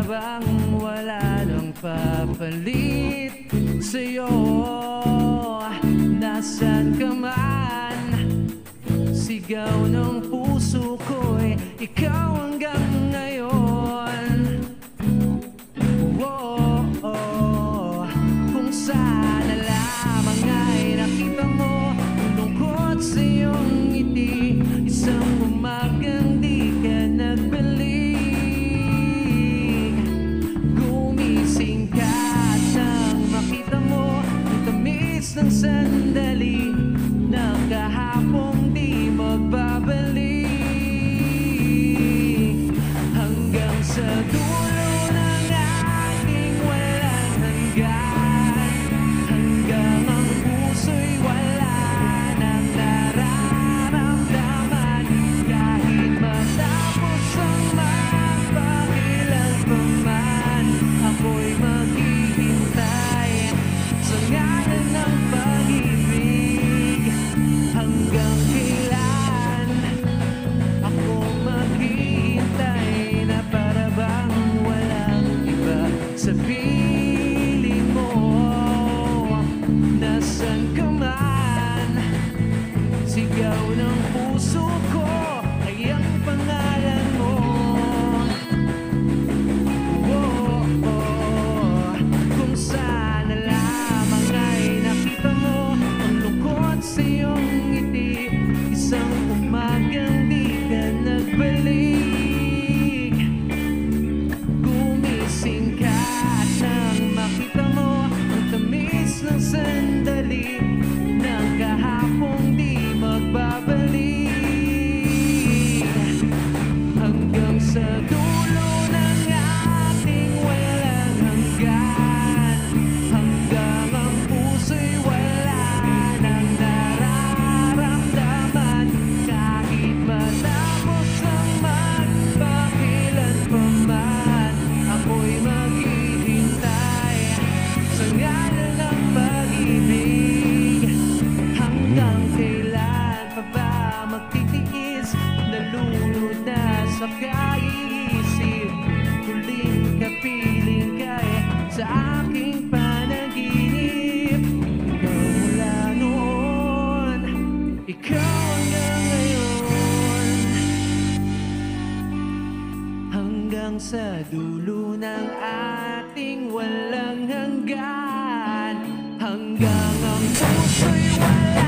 bang wala nang papalit sa'yo. Nasaan ka man, sigaw ng puso ko'y ikaw hanggang ngayon. Kung sana lamang ay nakita mo ang lungkot sa iyong ngiti, isang umagang di ka nagbalik. Gumising ka at nang makita mo ang tamis ng sandali na kahapong di magbabalik. Hanggang sa dulo ng aking walang hanggan, hanggang ang puso'y wala nang nararamdaman. Kahit matapos ang magpakilan pa man, ako'y maghihintay sa ngalan ng pag-ibig. Hanggang kailan ako maghihintay na para bang walang iba sa piling mo. Nasaan ka man, sigaw ng puso ko ay ang pangalan mo. Kung sana lamang ay nakita mo ang lungkot sa iyong ngiti, isang umagang di ka nagbalik. Gumising ka at nang makita mo ang tamis ng sandali na kahapong di magbabalik. Hanggang sa dulo ng ating walang hanggan, hanggang ang puso'y wala nang nararamdaman. Kahit matapos ang magpakilan pa man, ako'y maghihintay sa ngalan ng pag-ibig. Hanggang kailan pa ba magtitiis, nalulod na sa kaiisip. Huling kapiling ka sa aking panaginip. Ikaw mula noon, ikaw hanggang ngayon. Hanggang sa dulo ng ating walang hanggan, hanggang ang puso'y wala